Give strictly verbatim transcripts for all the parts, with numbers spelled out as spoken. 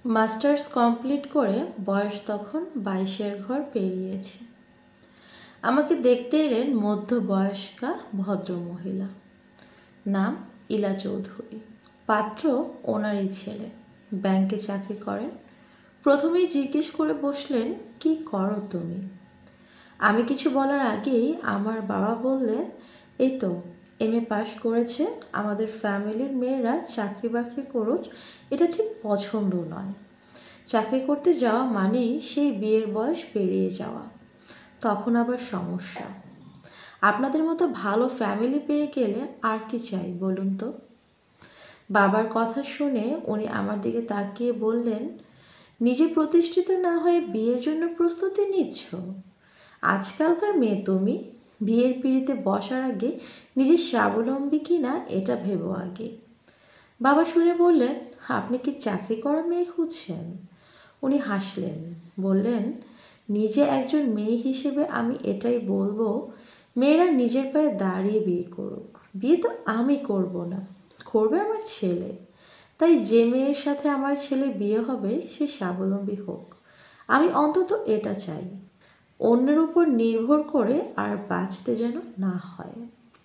Masters complete করে বয়স তখন বাইশের ঘর পেরিয়েছে। আমাকে দেখতে এলেন মধ্যবয়স্কা ভদ্রমহিলা, নাম ইলা চৌধুরী। পাত্র ওনারই ছেলে, ব্যাংকে চাকরি করেন। প্রথমেই জিজ্ঞেস করে বসলেন, কি করো তুমি? আমি কিছু বলার আগেই আমার বাবা বললেন, এই তো এম এ পাশ করেছে, আমাদের ফ্যামিলির মেয়েরা চাকরি বাকরি করুক এটা ঠিক পছন্দ নয়। চাকরি করতে যাওয়া মানেই সেই বিয়ের বয়স পেরিয়ে যাওয়া, তখন আবার সমস্যা। আপনাদের মতো ভালো ফ্যামিলি পেয়ে গেলে আর কি চাই বলুন তো? বাবার কথা শুনে উনি আমার দিকে তাকিয়ে বললেন, নিজে প্রতিষ্ঠিত না হয়ে বিয়ের জন্য প্রস্তুতি নিচ্ছ? আজকালকার মেয়ে তুমি, বিয়ের পিঁড়িতে বসার আগে নিজে স্বাবলম্বী কি না এটা ভেবো আগে। বাবা শুনে বললেন, আপনি কি চাকরি করা মেয়ে খুঁজছেন? উনি হাসলেন, বললেন, নিজে একজন মেয়ে হিসেবে আমি এটাই বলবো, মেয়েরা নিজের পায়ে দাঁড়িয়ে বিয়ে করুক। বিয়ে তো আমি করব না, করবে আমার ছেলে। তাই যে মেয়ের সাথে আমার ছেলে বিয়ে হবে সে স্বাবলম্বী হোক, আমি অন্তত এটা চাই। অন্যের উপর নির্ভর করে আর বাঁচতে যেন না হয়।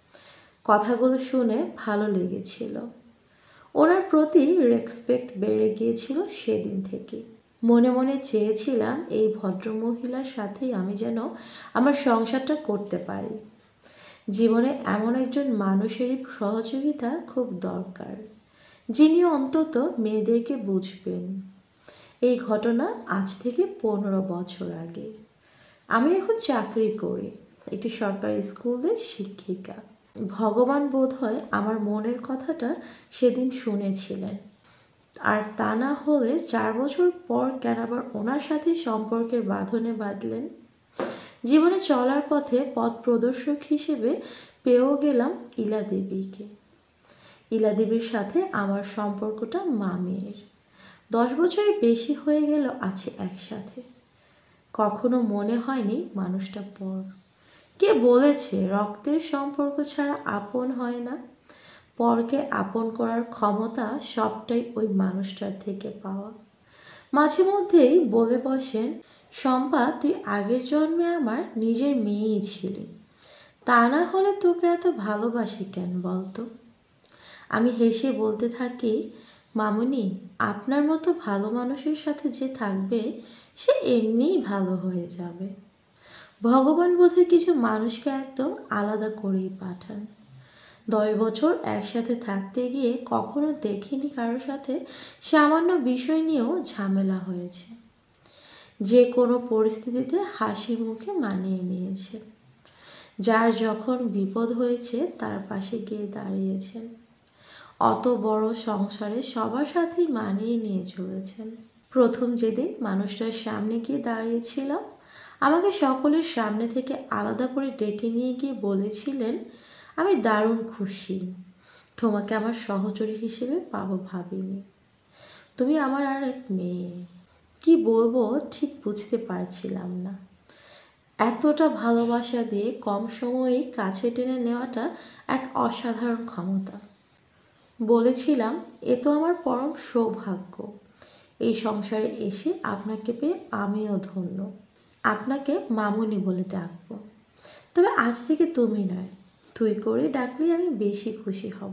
কথাগুলো শুনে ভালো লেগেছিল। ওনার প্রতি রেসপেক্ট বেড়ে গিয়েছিল সেদিন থেকে। মনে মনে চেয়েছিলাম এই ভদ্রমহিলার সাথেই আমি যেন আমার সংসারটা করতে পারি। জীবনে এমন একজন মানুষেরই সহযোগিতা খুব দরকার, যিনি অন্তত মেয়েদেরকে বুঝবেন। এই ঘটনা আজ থেকে পনেরো বছর আগে। আমি এখন চাকরি করি, একটি সরকারি স্কুলের শিক্ষিকা। ভগবান বোধহয় আমার মনের কথাটা সেদিন শুনেছিলেন। আর তা না হলে চার বছর পর কেন আবার ওনার সাথে সম্পর্কের বাঁধনে বাঁধলেন? জীবনে চলার পথে পথ প্রদর্শক হিসেবে পেয়েও গেলাম ইলা দেবীকে। ইলা দেবীর সাথে আমার সম্পর্কটা মা মেয়ের। দশ বছরের বেশি হয়ে গেল আছে একসাথে। কখনো মনে হয়নি মানুষটা পর। কে বলেছে রক্তের সম্পর্ক ছাড়া আপন হয় না? পরকে আপন করার ক্ষমতা সবটাই ওই মানুষটার থেকে পাওয়া। মাঝে মধ্যেই বলে বসেন, শম্পা তুই আগের জন্মে আমার নিজের মেয়েই ছিলি, তা না হলে তোকে এত ভালোবাসি কেন বলতো? আমি হেসে বলতে থাকি, মামুনি আপনার মতো ভালো মানুষের সাথে যে থাকবে সে এমনিই ভালো হয়ে যাবে। ভগবান বোধহয় কিছু মানুষকে একদম আলাদা করেই পাঠান। দশ বছর একসাথে থাকতে গিয়ে কখনো দেখিনি কারোর সাথে সামান্য বিষয় নিয়েও ঝামেলা হয়েছে। যে কোনো পরিস্থিতিতে হাসি মুখে মানিয়ে নিয়েছে। যার যখন বিপদ হয়েছে তার পাশে গিয়ে দাঁড়িয়েছেন। অত বড় সংসারে সবার সাথেই মানিয়ে নিয়ে চলেছেন। প্রথম যেদিন মানুষটার সামনে গিয়ে দাঁড়িয়েছিলাম, আমাকে সকলের সামনে থেকে আলাদা করে ডেকে নিয়ে গিয়ে বলেছিলেন, আমি দারুণ খুশি, তোমাকে আমার সহচরী হিসেবে পাবো ভাবিনি। তুমি আমার আর এক মেয়ে। কি বলবো ঠিক বুঝতে পারছিলাম না। এতটা ভালোবাসা দিয়ে কম সময়েই কাছে টেনে নেওয়াটা এক অসাধারণ ক্ষমতা। বলেছিলাম, এ তো আমার পরম সৌভাগ্য, এই সংসারে এসে আপনাকে পেয়ে আমিও ধন্য। আপনাকে মামুনি বলে ডাকবো, তবে আজ থেকে তুমি নয়, তুই করে ডাকলেই আমি বেশি খুশি হব।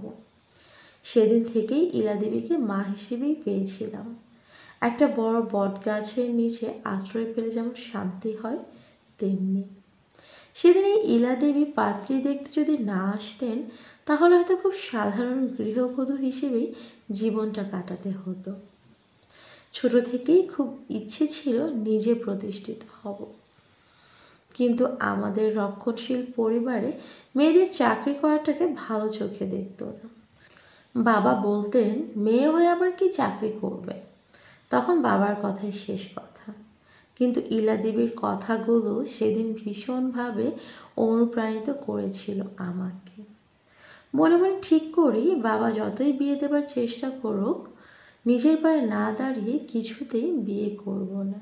সেদিন থেকেই ইলা দেবীকে মা হিসেবেই পেয়েছিলাম। একটা বড় বট গাছের নিচে আশ্রয় পেলে যেমন শান্তি হয়, তেমনি। সেদিন এই ইলা দেবী পাত্রী দেখতে যদি না আসতেন, তাহলে হয়তো খুব সাধারণ গৃহবধূ হিসেবেই জীবনটা কাটাতে হতো। ছোট থেকেই খুব ইচ্ছে ছিল নিজে প্রতিষ্ঠিত হব, কিন্তু আমাদের রক্ষণশীল পরিবারে মেয়েদের চাকরি করাটাকে ভালো চোখে দেখত না। বাবা বলতেন, মেয়ে হয়ে আবার কি চাকরি করবে? তখন বাবার কথাই শেষ কথা। কিন্তু ইলা দেবীর কথাগুলো সেদিন ভীষণভাবে অনুপ্রাণিত করেছিল আমাকে। মনে মনে ঠিক করি, বাবা যতই বিয়ে দেবার চেষ্টা করুক, নিজের পায়ে না দাঁড়িয়ে কিছুতেই বিয়ে করব না।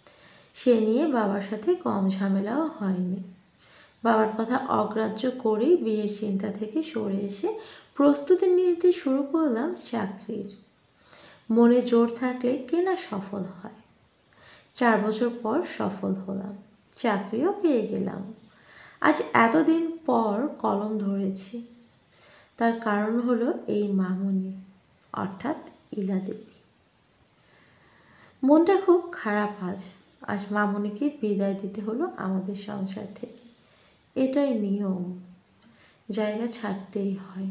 সে নিয়ে বাবার সাথে কম ঝামেলাও হয়নি। বাবার কথা অগ্রাহ্য করেই বিয়ের চিন্তা থেকে সরে এসে প্রস্তুতি নিতে শুরু করলাম চাকরির। মনে জোর থাকলে কে না সফল হয়। চার বছর পর সফল হলাম, চাকরিও পেয়ে গেলাম। আজ এতদিন পর কলম ধরেছি, তার কারণ হলো এই মামুনি, অর্থাৎ ইলা দেবী। মনটা খুব খারাপ আজ। আজ মামুনিকে বিদায় দিতে হলো আমাদের সংসার থেকে। এটাই নিয়ম, জায়গা ছাড়তেই হয়।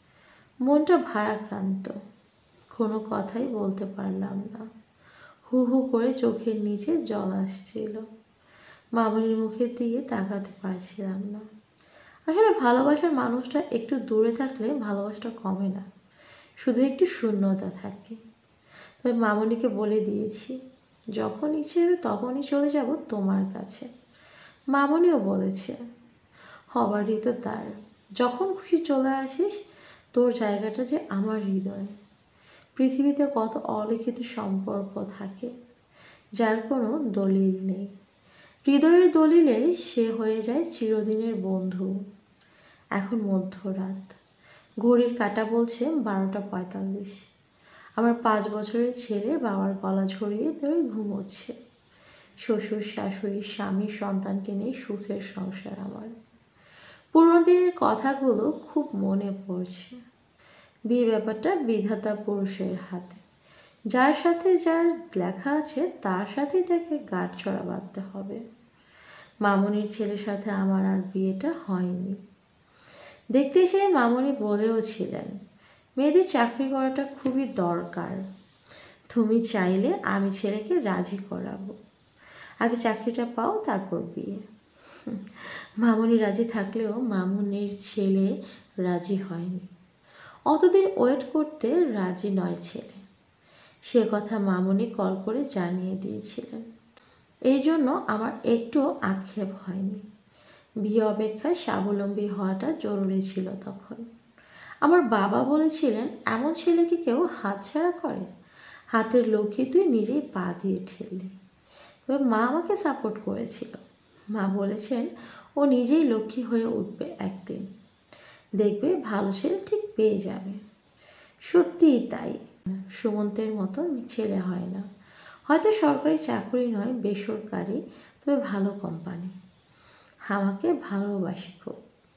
মনটা ভারাক্রান্ত, কোনো কথাই বলতে পারলাম না। হু হু করে চোখের নিচে জল আসছিল। মামুনির মুখের দিকে তাকাতে পারছিলাম না। আসলে ভালোবাসার মানুষটা একটু দূরে থাকলে ভালোবাসাটা কমে না, শুধু একটু শূন্যতা থাকে। তবে মামুনিকে বলে দিয়েছি, যখন ইচ্ছে হবে তখনই চলে যাব তোমার কাছে। মামুনিও বলেছে, হবারই তো তার, যখন খুশি চলে আসিস, তোর জায়গাটা যে আমার হৃদয়। পৃথিবীতে কত অলিখিত সম্পর্ক থাকে যার কোনো দলিল নেই। হৃদয়ের দলিলে সে হয়ে যায় চিরদিনের বন্ধু। এখন মধ্যরাত, ঘড়ির কাঁটা বলছে বারোটা পঁয়তাল্লিশ। আমার পাঁচ বছরের ছেলে বাবার গলা ঝরিয়ে ধরে ঘুমোচ্ছে। শ্বশুর শাশুড়ি স্বামী সন্তানকে নিয়ে সুখের সংসার আমার। পুরোনো দিনের কথাগুলো খুব মনে পড়ছে। বিয়ে ব্যাপারটা বিধাতা পুরুষের হাতে। যার সাথে যার লেখা আছে তার সাথেই তাকে গাঁটছড়া বাঁধতে হবে। মামুনির ছেলের সাথে আমার আর বিয়েটা হয়নি। দেখতে এসে মামুনি বলেও ছিলেন, মেয়েদের চাকরি করাটা খুবই দরকার। তুমি চাইলে আমি ছেলেকে রাজি করাবো। আগে চাকরিটা পাও, তারপর বিয়ে। মামুনি রাজি থাকলেও মামুনির ছেলে রাজি হয়নি। অতদিন ওয়েট করতে রাজি নয় ছেলে, সে কথা মামুনি কল করে জানিয়ে দিয়েছিলেন। এই জন্য আমার একটু আক্ষেপ হয়নি। বিয়ে অপেক্ষায় স্বাবলম্বী হওয়াটা জরুরি ছিল তখন। আমার বাবা বলেছিলেন, এমন ছেলেকে কেউ হাতছাড়া করে? হাতের লক্ষ্মী তুই নিজেই পা দিয়ে ঠেললি। তবে মা আমাকে সাপোর্ট করেছিল। মা বলেছেন, ও নিজেই লক্ষ্মী হয়ে উঠবে একদিন, দেখবে ভালো ছেলে ঠিক পেয়ে যাবে। সত্যিই তাই, সুমন্তের মতো ছেলে হয় না। হয়তো সরকারি চাকরি নয়, বেসরকারি, তবে ভালো কোম্পানি। আমাকে ভালোবাসি খুব।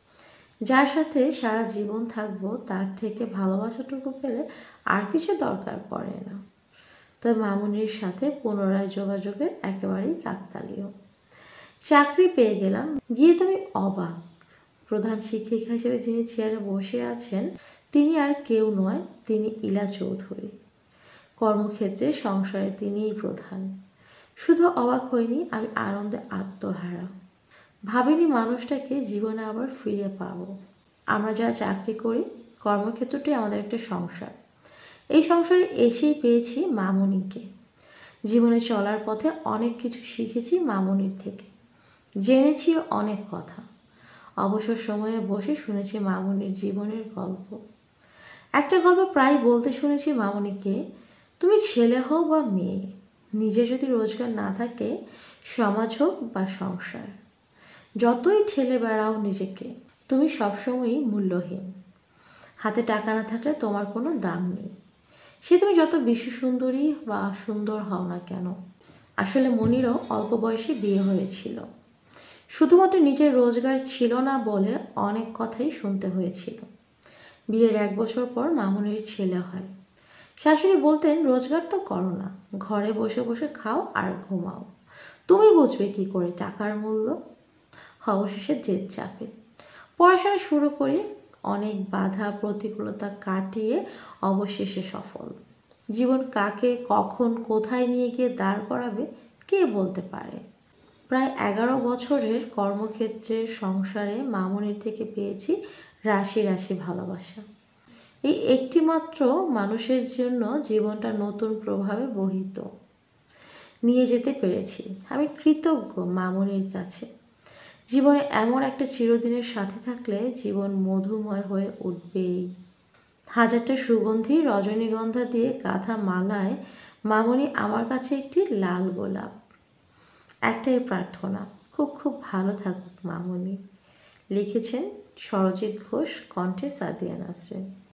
যার সাথে সারা জীবন থাকবো তার থেকে ভালোবাসাটুকু পেলে আর কিছু দরকার পড়ে না। তবে মামুনির সাথে পুনরায় যোগাযোগের একেবারেই কাকতালীয়। চাকরি পেয়ে গেলাম, গিয়ে তুমি অবাক। প্রধান শিক্ষিকা হিসেবে যিনি চেয়ারে বসে আছেন তিনি আর কেউ নয়, তিনি ইলা চৌধুরী। কর্মক্ষেত্রে সংসারে তিনিই প্রধান। শুধু অবাক হইনি, আমি আনন্দে আত্মহারা। ভাবিনি মানুষটাকে জীবনে আবার ফিরে পাবো। আমরা যারা চাকরি করি, কর্মক্ষেত্রটাই আমাদের একটা সংসার। এই সংসারে এসেই পেয়েছি মামুনিকে। জীবনে চলার পথে অনেক কিছু শিখেছি মামুনির থেকে, জেনেছি অনেক কথা। অবসর সময়ে বসে শুনেছি মামুনির জীবনের গল্প। একটা গল্প প্রায় বলতে শুনেছি মামুনিকে, তুমি ছেলে হও বা মেয়ে, নিজে যদি রোজগার না থাকে, সমাজ হোক বা সংসার, যতই ঠেলে বেড়াও নিজেকে, তুমি সবসময়ই মূল্যহীন। হাতে টাকা না থাকলে তোমার কোনো দাম নেই, সে তুমি যত বিশ্ব সুন্দরী বা সুন্দর হও না কেন। আসলে মনিরও অল্প বয়সে বিয়ে হয়েছিল। শুধুমাত্র নিজের রোজগার ছিল না বলে অনেক কথাই শুনতে হয়েছিল। বিয়ের এক বছর পর মামুনির ছেলে হয়। শাশুড়ি বলতেন, রোজগার তো করো না, ঘরে বসে বসে খাও আর ঘুমাও, তুমি বুঝবে কি করে টাকার মূল্য। অবশেষে জেদ চাপে পড়াশোনা শুরু করি। অনেক বাধা প্রতিকূলতা কাটিয়ে অবশেষে সফল। জীবন কাকে কখন কোথায় নিয়ে গিয়ে দাঁড় করাবে কে বলতে পারে। প্রায় এগারো বছরের কর্মক্ষেত্রের সংসারে মামুনির থেকে পেয়েছি রাশি রাশি ভালোবাসা। এই একটি মাত্র মানুষের জন্য জীবনটা নতুন প্রভাবে বহিত নিয়ে যেতে পেরেছি। আমি কৃতজ্ঞ মামুনির কাছে। জীবনে এমন একটা চিরদিনের সাথে থাকলে জীবন মধুময় হয়ে উঠবেই। হাজারটা সুগন্ধি রজনীগন্ধা দিয়ে গাঁথা মালায় মামুনি আমার কাছে একটি লাল গোলাপ। একটাই প্রার্থনা, খুব খুব ভালো থাকুক মামুনি। লিখেছেন সরজিৎ ঘোষ, কণ্ঠে সাদিয়া নাসরিন।